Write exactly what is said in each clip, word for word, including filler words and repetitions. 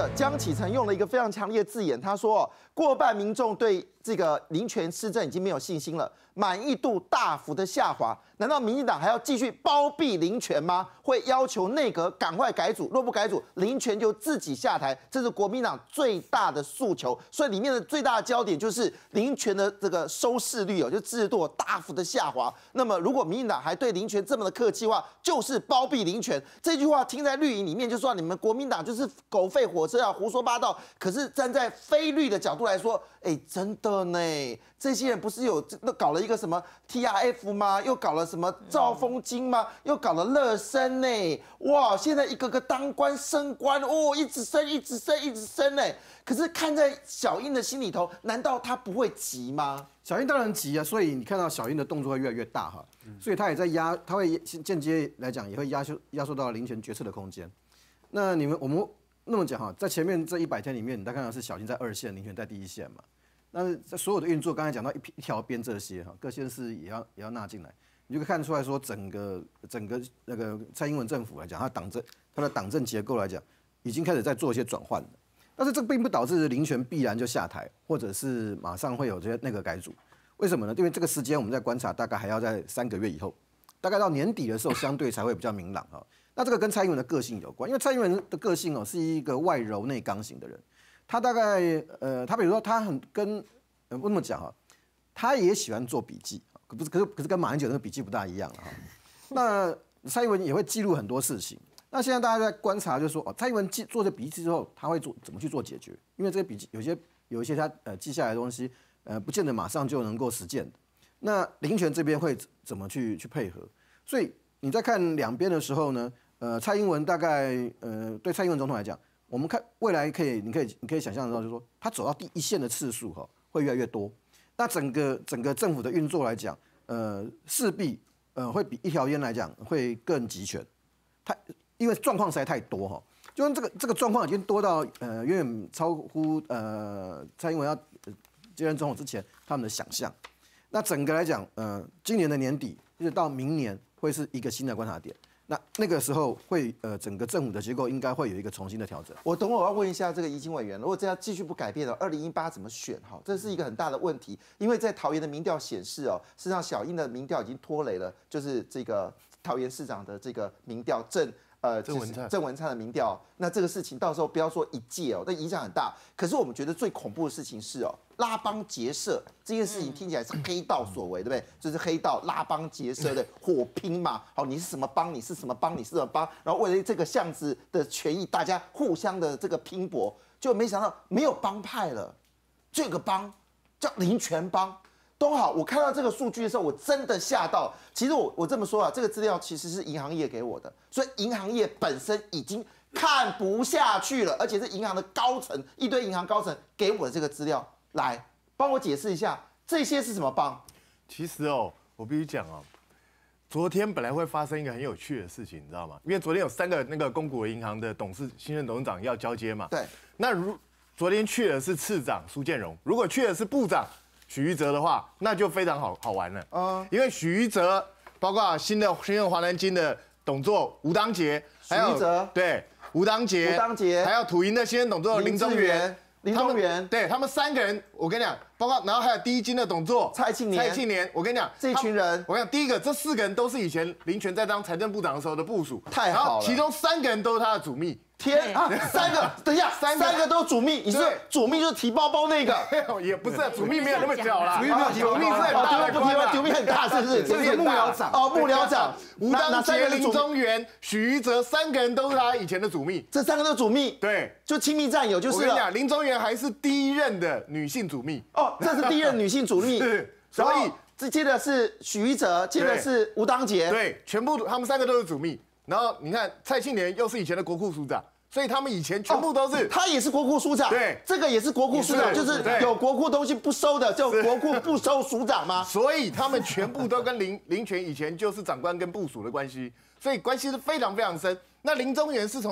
者江启臣用了一个非常强烈的字眼，他说，过半民众对这个林权施政已经没有信心了，满意度大幅的下滑。难道民进党还要继续包庇林权吗？会要求内阁赶快改组，若不改组，林权就自己下台，这是国民党最大的诉求。所以里面的最大的焦点就是林权的这个收视率哦，就支持度大幅的下滑。那么如果民进党还对林权这么的客气的话，就是包庇林权。这句话听在绿营里面就说你们国民党就是狗吠火车啊，胡说八道。可是站在非绿的角度来说，哎，真的呢，这些人不是有搞了一个什么 T R F 吗？又搞了什么兆丰金吗？又搞了乐生呢？哇，现在一个个当官升官哦，一直升，一直升，一直升呢。可是看在小英的心里头，难道他不会急吗？ 小英当然急啊，所以你看到小英的动作会越来越大哈，所以他也在压，他会间接来讲也会压缩压缩到林权决策的空间。那你们我们那么讲哈，在前面这一百天里面，你大家看到是小英在二线，林权在第一线嘛。那在所有的运作，刚才讲到一一条边这些哈，各县市也要也要纳进来，你就可以看出来说，整个整个那个蔡英文政府来讲，他党政他的党政结构来讲，已经开始在做一些转换了。但是这并不导致林权必然就下台，或者是马上会有这些内阁改组。为什么呢？因为这个时间我们在观察，大概还要在三个月以后，大概到年底的时候，相对才会比较明朗哈。那这个跟蔡英文的个性有关，因为蔡英文的个性哦是一个外柔内刚型的人。他大概呃，他比如说他很跟呃不那么讲哈，他也喜欢做笔记，可不是可是可是跟马英九那个笔记不大一样了哈。那蔡英文也会记录很多事情。那现在大家在观察，就是说哦，蔡英文记做这笔记之后，他会做怎么去做解决？因为这个笔记有些有一些他呃记下来的东西，呃，不见得马上就能够实践的。那林权这边会怎么去去配合？所以你在看两边的时候呢，呃，蔡英文大概呃对蔡英文总统来讲。我们看未来可以，你可以你可以想象得到，就是说他走到第一线的次数哈会越来越多。那整个整个政府的运作来讲，呃，势必呃会比一条烟来讲会更集权。他因为状况实在太多哈，就这个这个状况已经多到呃远远超乎呃蔡英文要接任总统之前他们的想象。那整个来讲，呃，今年的年底一直到明年会是一个新的观察点。那那个时候会呃，整个政府的结构应该会有一个重新的调整。 我等会我要问一下这个宜青委员，如果这样继续不改变的，二零一八怎么选？哈，这是一个很大的问题，因为在桃园的民调显示哦，事实上小英的民调已经拖累了，就是这个桃园市长的这个民调郑呃郑文灿郑文灿的民调。那这个事情到时候不要说一届哦，那影响很大。可是我们觉得最恐怖的事情是哦，拉帮结社这件事情听起来是黑道所为，对不对？就是黑道拉帮结社的火拼嘛。好，你是什么帮？你是什么帮？你是什么帮？然后为了这个巷子的权益，大家互相的这个拼搏，就没想到没有帮派了，这个帮叫林权帮。东好，我看到这个数据的时候，我真的吓到。其实我我这么说啊，这个资料其实是银行业给我的，所以银行业本身已经看不下去了，而且是银行的高层，一堆银行高层给我的这个资料，来帮我解释一下，这些是什么帮？ 其实哦，我必须讲哦，昨天本来会发生一个很有趣的事情，你知道吗？因为昨天有三个那个公股银行的董事、新任董事长要交接嘛。 对。 那如昨天去的是次长苏建荣，如果去的是部长许瑜哲的话，那就非常好好玩了。嗯。因为许瑜哲包括新的新任华南金的董座吴当杰， 许瑜哲对吴当杰， 吴当杰， 还有土银的新任董座林宗元。 林宗元， 对他们三个人，我跟你讲，包括然后还有第一金的董座蔡庆年， 蔡庆年，我跟你讲， 这群人， 我跟你讲，第一个这四个人都是以前林权在当财政部长的时候的部属， 太好了， 然后其中三个人都是他的主秘。 天啊，三个，等一下，三个三个都主秘，你是主秘就是提包包那个， 也不是，主秘没有那么小啦， 主秘没有提包包， 主秘是很大的官， 主秘很大，是不是？ 这是幕僚长哦，幕僚长吴当杰、林宗元、许瑜哲三个人都是他以前的主秘， 这三个都是主秘， 对， 就亲密战友就是。 我跟你讲，林宗元还是第一任的女性主秘， 哦，这是第一任女性主秘， 是，所以这接的是许瑜哲，接的是吴当杰， 对，全部他们三个都是主秘。然后你看蔡庆年又是以前的国库署长。所以他们以前全部都是， 哦、他也是国库署长， 对， 这个也是国库署长，就是有国库东西不收的，叫国库不收署长吗？ 所以他们全部都跟林林权以前就是长官跟部属的关系，所以关系是非常非常深。那林宗元是从在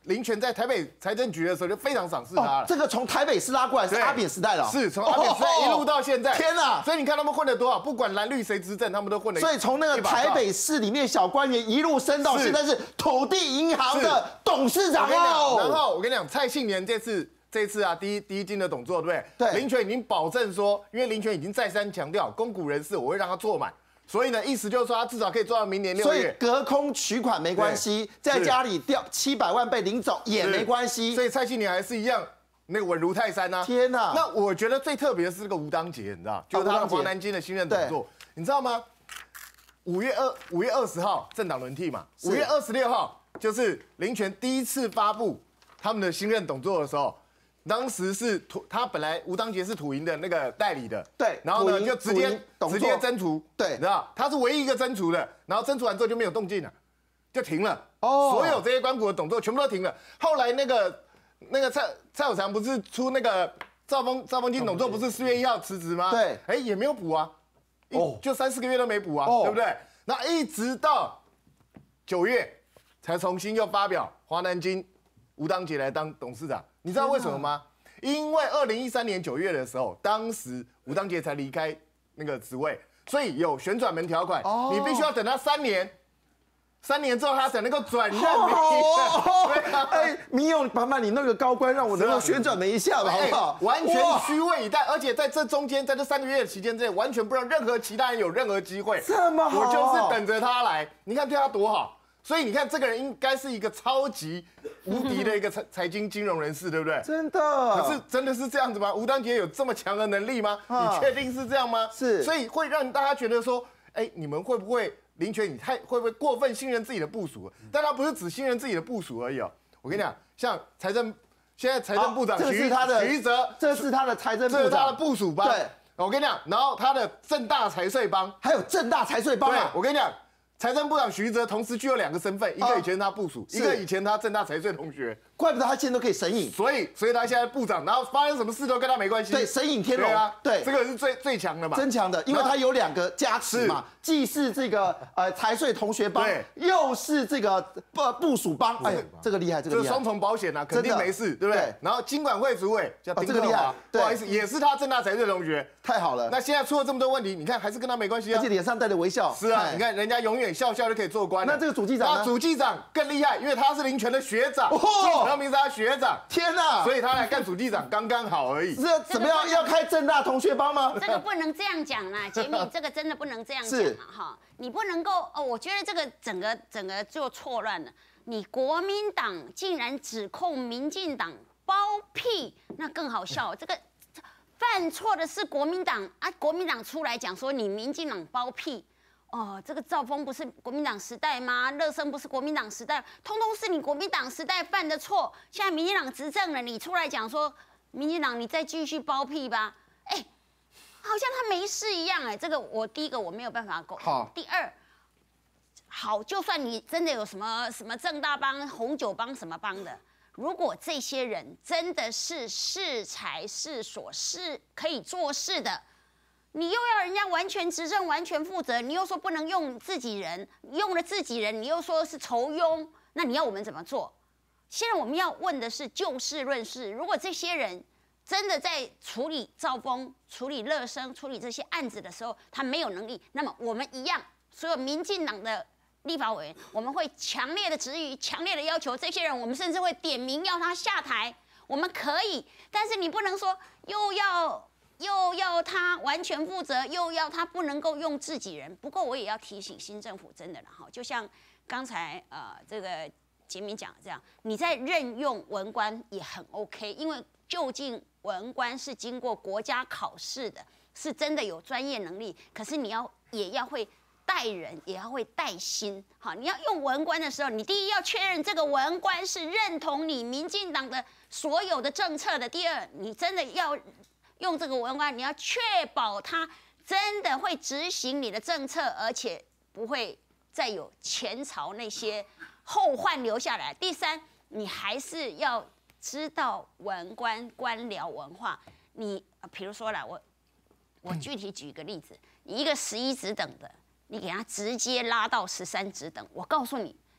林权在台北财政局的时候就非常赏识他了。 这个从台北市拉过来是阿扁时代了， 是从阿扁时代一路到现在。 天哪！ 所以你看他们混得多好，不管蓝绿谁执政，他们都混得。 所以从那个台北市里面小官员一路升到现在是土地银行的董事长哦。 然后我跟你讲，蔡庆年这次。这次啊，第一第一金的董座，对不对？ 对。 林权已经保证说，因为林权已经再三强调，公股人士我会让他做满，所以呢，意思就是说他至少可以做到明年六月。 所以隔空取款没关系，在家里掉七百万被领走也没关系。 所以蔡庆年还是一样那个稳如泰山啊！ 天哪！ 那我觉得最特别的是这个吴当杰，你知道，就是他的华南金的新任董座，你知道吗？五月二五月二十号政党轮替嘛，五月二十六号就是林权第一次发布他们的新任董座的时候。当时是土，他本来吴当杰是土营的那个代理的， 对， 然后呢就直接直接征除， 对， 你知道他是唯一一个征除的，然后征除完之后就没有动静了，就停了，哦，所有这些官股的董座全部都停了。后来那个那个蔡蔡有常不是出那个兆丰兆丰金董座不是四月一号辞职吗？ 对， 哎也没有补啊，哦，就三四个月都没补啊，对不对？那一直到九月才重新又发表华南金吴当杰来当董事长。你知道为什么吗？因为二零一三年九月的时候，当时吴当杰才离开那个职位，所以有旋转门条款，你必须要等他三年，三年之后他才能够转任。 哎，民勇，麻烦你那个高官让我能够旋转门一下吧，好不好？ 完全虚位以待，而且在这中间，在这三个月的期间之内，完全不让任何其他人有任何机会。 这么好， 我就是等着他来，你看对他多好。所以你看，这个人应该是一个超级无敌的一个财财经金融人士，对不对？ 真的。 可是真的是这样子吗？吴当杰有这么强的能力吗？你确定是这样吗？ 是。 所以会让大家觉得说，哎，你们会不会林权你太会不会过分信任自己的部属？但他不是只信任自己的部属而已哦。我跟你讲，像财政现在财政部长徐徐哲， 这是他的财政部长， 这是他的部属帮。 对。 我跟你讲，然后他的正大财税帮， 还有正大财税帮啊！ 我跟你讲。财政部长徐哲同时具有两个身份，一个以前是他部属，一个以前他政大财税同学。 怪不得他现在都可以神隐， 所以，所以他现在部长，然后发生什么事都跟他没关系。 对，神隐天龙啊， 对， 这个是最最强的嘛， 真强的，因为他有两个加持嘛，既是这个呃财税同学帮，又是这个部部属帮，哎，这个厉害，这个厉害， 这双重保险啊，肯定没事，对不对？然后金管会主委叫丁克华，不好意思，也是他政大财税同学， 太好了。 那现在出了这么多问题，你看还是跟他没关系啊， 而且脸上带着微笑。 是啊，你看人家永远笑笑就可以做官。 那这个主计长呢？ 主计长更厉害，因为他是林权的学长，哦，他名是他学长。 天哪！ 所以他来干主计长刚刚好而已。 这怎么样？要开政大同学帮吗？ 这个不能这样讲啦，杰米，这个真的不能这样讲嘛哈！你不能够哦，我觉得这个整个整个就错乱了。你国民党竟然指控民进党包庇，那更好笑。这个犯错的是国民党啊，国民党出来讲说你民进党包庇。哦，这个兆丰不是国民党时代吗？乐生不是国民党时代，通通是你国民党时代犯的错。现在民进党执政了，你出来讲说民进党你再继续包庇吧，哎，好像他没事一样哎。这个我第一个我没有办法沟通。 好， 第二，好，就算你真的有什么什么正大帮、红酒帮什么帮的，如果这些人真的是是财是所是可以做事的。你又要人家完全执政、完全负责，你又说不能用自己人，用了自己人，你又说是酬庸，那你要我们怎么做？现在我们要问的是就事论事。如果这些人真的在处理兆丰、处理乐生、处理这些案子的时候，他没有能力，那么我们一样，所有民进党的立法委员，我们会强烈的质疑、强烈的要求这些人，我们甚至会点名要他下台。我们可以，但是你不能说又要。又要他完全负责，又要他不能够用自己人。不过我也要提醒新政府，真的了哈，就像刚才呃这个杰明讲的这样，你在任用文官也很 OK， 因为究竟文官是经过国家考试的，是真的有专业能力。可是你要也要会带人，也要会带心。好，你要用文官的时候，你第一要确认这个文官是认同你民进党的所有的政策的。第二，你真的要。用这个文官，你要确保他真的会执行你的政策，而且不会再有前朝那些后患留下来。第三，你还是要知道文官官僚文化。你比如说啦，我我具体举一个例子，你一个十一职等的，你给他直接拉到十三职等，我告诉你，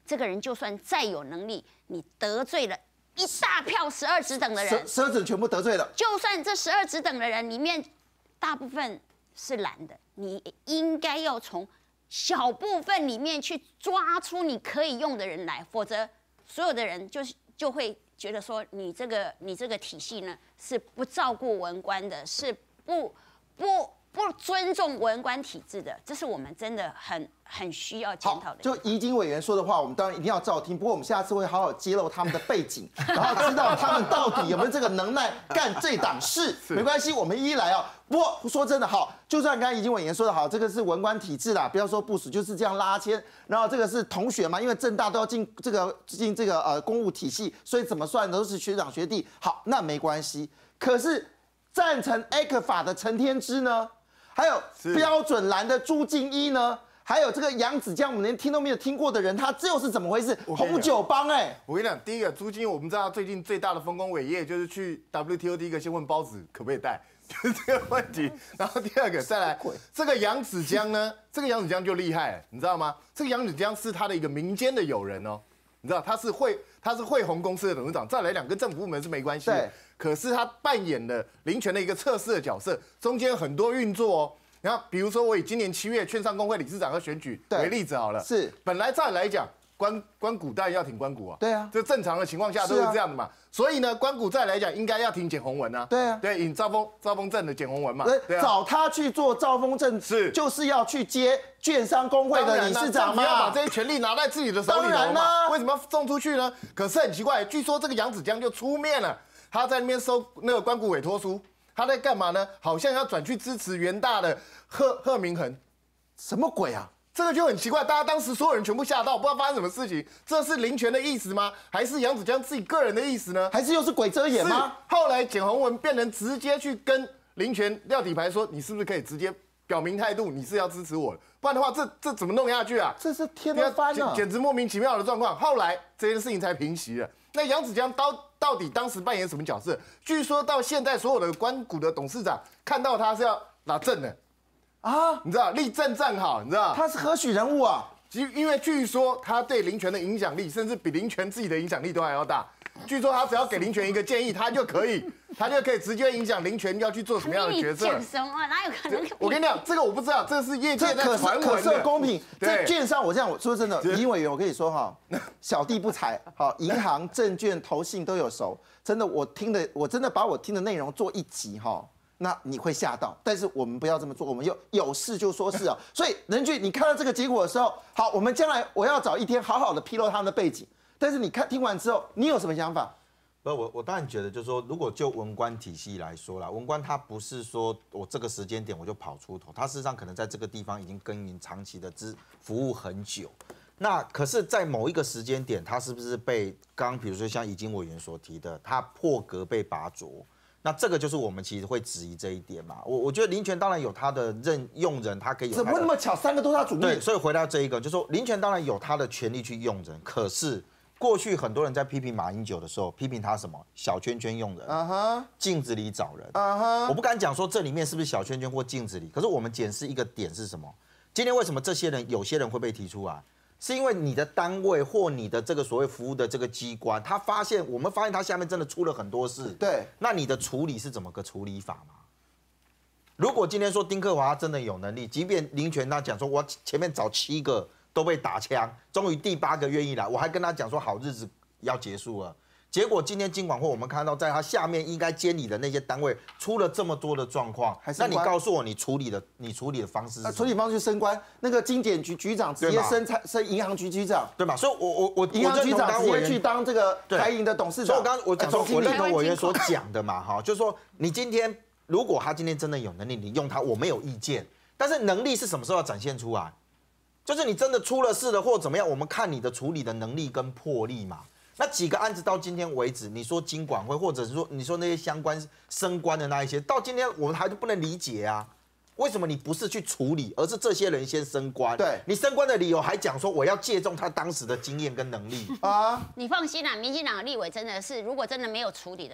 这个人就算再有能力，你得罪了一大票十二职等的人， 十二职全部得罪了， 就算这十二职等的人里面大部分是蓝的，你应该要从小部分里面去抓出你可以用的人来，否则所有的人就是就会觉得说你这个你这个体系呢是不照顾文官的，是不不不尊重文官体制的，这是我们真的很很需要检讨的。 就宜金委员说的话，我们当然一定要照听。不过我们下次会好好揭露他们的背景，然后知道他们到底有没有这个能耐干这档事。没关系，我们一一来啊。不过说真的，好，就算刚才宜金委员说的好，这个是文官体制啦，不要说部署就是这样拉签，然后这个是同学嘛，因为政大都要进这个进这个呃公务体系，所以怎么算都是学长学弟。好，那没关系。可是赞成 A K 法的陈天之呢？还有标准蓝的朱敬一呢？还有这个杨子江，我们连听都没有听过的人，他这又是怎么回事？红酒帮哎、欸！ 我跟你讲，第一个朱敬一，我们知道最近最大的丰功伟业就是去 W T O 第一个先问包子可不可以带，就是这个问题。然后第二个再来，这个杨子江呢，这个杨子江就厉害了，你知道吗？这个杨子江是他的一个民间的友人哦，你知道他是汇他是汇宏公司的董事长，照来讲跟政府部门是没关系的。可是他扮演了林权的一个测试的角色，中间很多运作哦。然后比如说我以今年七月券商工会理事长要选举为例子好了， 是本来照理来讲，关关谷当然要挺关谷啊， 对啊， 这正常的情况下都是这样的嘛。所以呢，关谷照理来讲应该要挺简宏文啊， 对啊， 对，引兆丰兆丰镇的简宏文嘛， 对啊，找他去做兆丰镇是就是要去接券商工会的理事长嘛， 要把这些权力拿在自己的手里头嘛，为什么要送出去呢？可是很奇怪，据说这个杨子江就出面了。他在那边收那个关谷委托书，他在干嘛呢？好像要转去支持元大的贺贺明恒， 什么鬼啊？ 这个就很奇怪，大家当时所有人全部吓到，不知道发生什么事情。这是林权的意思吗？还是杨子江自己个人的意思呢？ 还是又是鬼遮眼吗？ 后来简宏文变成直接去跟林权撂底牌说，你是不是可以直接表明态度，你是要支持我的？不然的话，这这怎么弄下去啊？ 这是天都翻了， 简直莫名其妙的状况。后来这件事情才平息了。那杨子江到到底当时扮演什么角色？据说到现在所有的关谷的董事长看到他是要拿证的啊，你知道立正站好，你知道他是何许人物啊？ 因为据说他对林权的影响力，甚至比林权自己的影响力都还要大。据说他只要给林权一个建议，他就可以，他就可以直接影响林权要去做什么样的决策。 讲什么？哪有可能？ 我跟你讲，这个我不知道，这是业界在传闻的。 可是公平，这券商我这样我说真的，宜委员我跟你说哈，小弟不才，好，银行、证券、投信都有熟，真的我听的，我真的把我听的内容做一集哈。那你会吓到，但是我们不要这么做，我们有有事就说事啊。所以任俊，你看到这个结果的时候，好，我们将来我要找一天好好的披露他们的背景。但是你看听完之后，你有什么想法？ 不，我我当然觉得，就是说，如果就文官体系来说啦，文官他不是说我这个时间点我就跑出头，他事实上可能在这个地方已经耕耘长期的支服务很久。那可是，在某一个时间点，他是不是被刚比如说像宜金委员所提的，他破格被拔擢？那这个就是我们其实会质疑这一点嘛。我我觉得林权当然有他的任用人，他可以有怎么那么巧，三个都是他主力？ 对，所以回到这一个，就是说林权当然有他的权利去用人，可是。过去很多人在批评马英九的时候，批评他什么小圈圈用人，啊哈，镜子里找人，啊哈，我不敢讲说这里面是不是小圈圈或镜子里，可是我们检视一个点是什么？今天为什么这些人有些人会被提出来，是因为你的单位或你的这个所谓服务的这个机关，他发现我们发现他下面真的出了很多事， 对， 那你的处理是怎么个处理法嘛？如果今天说丁克华真的有能力，即便林权他讲说我前面找七个。都被打枪，终于第八个愿意来，我还跟他讲说好日子要结束了。结果今天金管会我们看到，在他下面应该监理的那些单位出了这么多的状况，那你告诉我你处理的你处理的方式是什么？ 处理方式升官，那个金检局局长直接升升银行局局长， 对吧？所以我我我银行局长直接去当这个台银的董事长。 所以我刚刚我讲说，我认同委员所讲的嘛，哈，就是说你今天如果他今天真的有能力，你用他我没有意见，但是能力是什么时候要展现出来？就是你真的出了事了或怎么样，我们看你的处理的能力跟魄力嘛。那几个案子到今天为止，你说金管会，或者是说你说那些相关升官的那一些，到今天我们还是不能理解啊，为什么你不是去处理，而是这些人先升官？ 对， 你升官的理由还讲说我要借重他当时的经验跟能力啊。 你放心啦，民进党的立委真的是，如果真的没有处理的。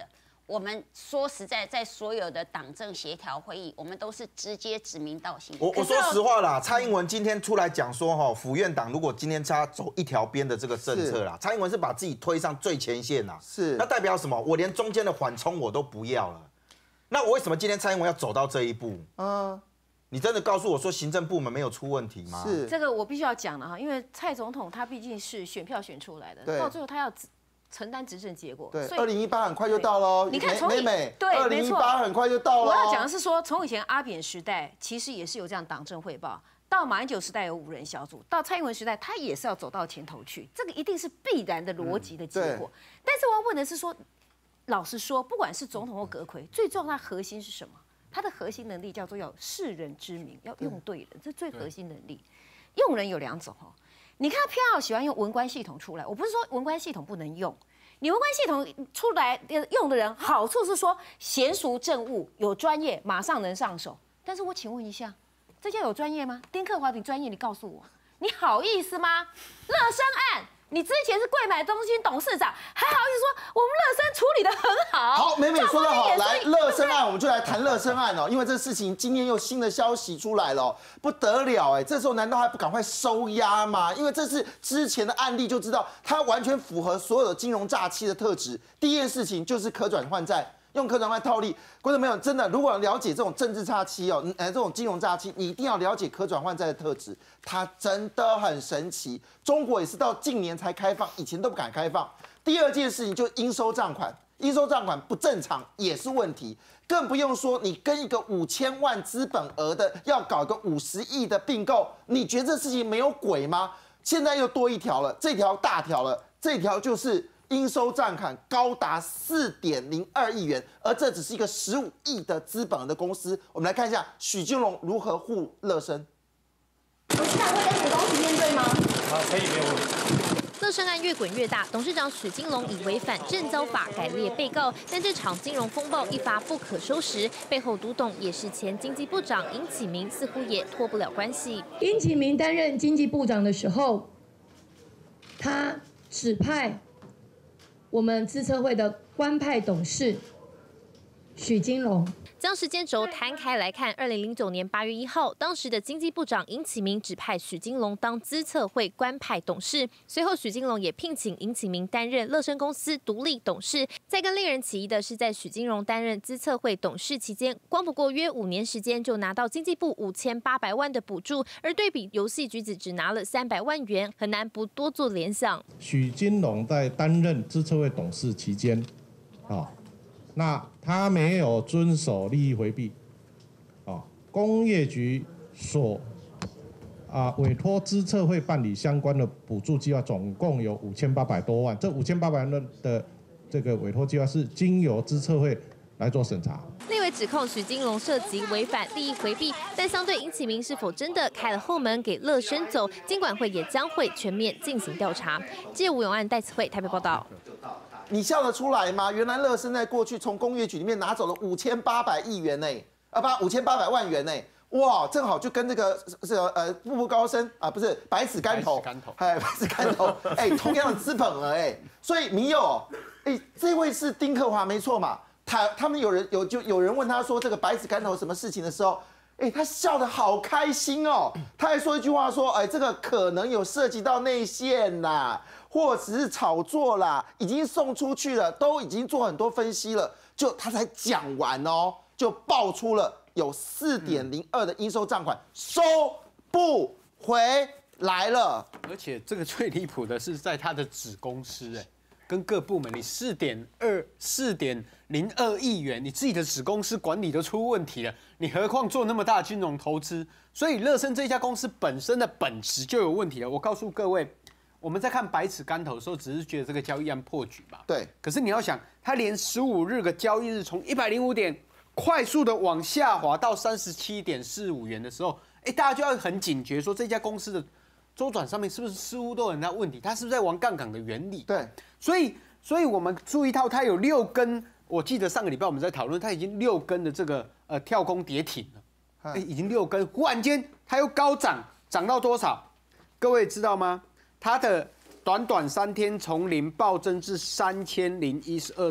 我们说实在，在所有的党政协调会议，我们都是直接指名道姓。 我我说实话啦，蔡英文今天出来讲说，哈，府院党如果今天他走一条边的这个政策啦，蔡英文是把自己推上最前线啦， 是， 那代表什么？我连中间的缓冲我都不要了。那我为什么今天蔡英文要走到这一步？嗯，你真的告诉我说行政部门没有出问题吗？ 是， 这个我必须要讲了哈，因为蔡总统他毕竟是选票选出来的， 对， 到最后他要承担执政结果。 对，二零一八很快就到喽。 你看，从美美， 对， 二零一八很快就到了。 我要讲的是说，从以前阿扁时代，其实也是有这样党政汇报；到马英九时代有五人小组，到蔡英文时代，他也是要走到前头去。这个一定是必然的逻辑的结果。嗯、但是我要问的是说，老实说，不管是总统或阁揆，最重要的核心是什么？他的核心能力叫做要识人之明，要用对人，这最核心能力。用人有两种哦，你看他偏好喜欢用文官系统出来，我不是说文官系统不能用。你文官系统出来用的人，好处是说娴熟政务，有专业，马上能上手。但是我请问一下，这叫有专业吗？丁克华，你专业，你告诉我，你好意思吗？乐生案，你之前是贵买中心董事长，还好意思说我们乐生处理得很好？ 好，美美说得好，来乐生案，我们就来谈乐生案哦，因为这事情今天又新的消息出来了，不得了哎，这时候难道还不赶快收押吗？因为这是之前的案例就知道，它完全符合所有的金融诈欺的特质。第一件事情就是可转换债。用可转换套利，观众朋友，真的，如果了解这种政治诈欺哦，呃，这种金融诈欺，你一定要了解可转换债的特质，它真的很神奇。中国也是到近年才开放，以前都不敢开放。第二件事情就是应收账款，应收账款不正常也是问题，更不用说你跟一个五千万资本额的要搞个五十亿的并购，你觉得这事情没有鬼吗？现在又多一条了，这条大条了，这条就是。应收账款高达四点零二亿元，而这只是一个十五亿的资本额的公司。我们来看一下许金龙如何护乐生。 董事长会跟子公司面对吗？ 好，可以，没有问题。 乐生案越滚越大，董事长许金龙以违反证交法改列被告，但这场金融风暴一发不可收拾，背后独董也是前经济部长殷启明，似乎也脱不了关系。 殷启明担任经济部长的时候，他指派我们资策会的官派董事许金龙。 将时间轴摊开来看，二零零九年八月一号，当时的经济部长殷启明指派许金龙当资策会官派董事，随后许金龙也聘请殷启明担任乐生公司独立董事。再更令人起疑的是，在许金龙担任资策会董事期间，光不过约五年时间就拿到经济部五千八百万的补助，而对比游戏橘子只拿了三百万元，很难不多做联想。 许金龙在担任资策会董事期间，啊。那他没有遵守利益回避，啊，工业局所啊委托资策会办理相关的补助计划，总共有五千八百多万。这五千八百万的这个委托计划是经由资策会来做审查。 立委指控许金龙涉及违反利益回避，但相对殷启明是否真的开了后门给乐生走，金管会也将会全面进行调查。记者吴永安戴慈慧台北报道。 你笑得出来吗？原来乐生在过去从工业局里面拿走了五千八百亿元呢，啊不，五千八百万元呢，哇，正好就跟这个这个呃步步高升啊，不是百尺竿头，哎，百尺竿头，哎，同样的资本额哎，所以民友，哎，这位是丁克华没错嘛？他他们有人有就有人问他说这个百尺竿头什么事情的时候，哎，他笑得好开心哦，他还说一句话说，哎，这个可能有涉及到内线呐。或者是炒作啦，已经送出去了，都已经做很多分析了，就他才讲完哦，就爆出了有四点零二的应收账款收不回来了。 而且这个最离谱的是，在他的子公司哎，跟各部门，你四点二四点零二亿元，你自己的子公司管理都出问题了，你何况做那么大的金融投资？所以乐生这家公司本身的本质就有问题了。我告诉各位。我们在看百尺竿头的时候，只是觉得这个交易案破局嘛。 对。 可是你要想，它连十五日个交易日从一百零五点快速的往下滑到三十七点四五元的时候，哎，大家就要很警觉，说这家公司的周转上面是不是似乎都有很大问题？它是不是在玩杠杆的原理？ 对。 所以，所以我们注意到它有六根，我记得上个礼拜我们在讨论，它已经六根的这个呃跳空跌停了，哎，已经六根，忽然间它又高涨，涨到多少？各位知道吗？它的短短三天从零暴增至三千零一十二张，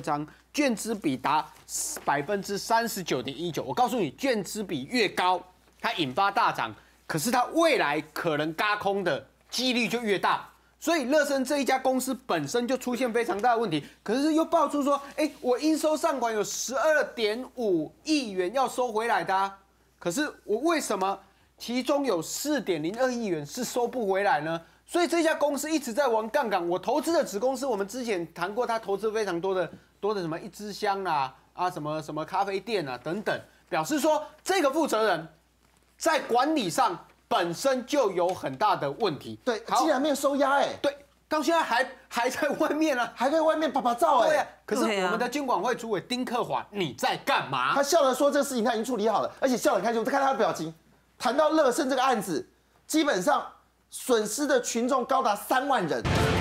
券资比达百分之三十九点一九。我告诉你，券资比越高，它引发大涨，可是它未来可能轧空的几率就越大。所以乐升这一家公司本身就出现非常大的问题，可是又爆出说，哎，我应收账款有十二点五亿元要收回来的、啊，可是我为什么其中有四点零二亿元是收不回来呢？所以这家公司一直在玩杠杆。我投资的子公司，我们之前谈过，他投资非常多的多的什么一支香啦啊，什么什么咖啡店啊等等，表示说这个负责人在管理上本身就有很大的问题。 对，竟然没有收押哎。 对，到现在还还在外面啊， 还在外面拍拍照哎。 对啊。可是我们的金管会主委丁克华，你在干嘛？ 他笑着说这个事情他已经处理好了，而且笑得很开心。我看他的表情，谈到乐升这个案子，基本上损失的群众高达三万人。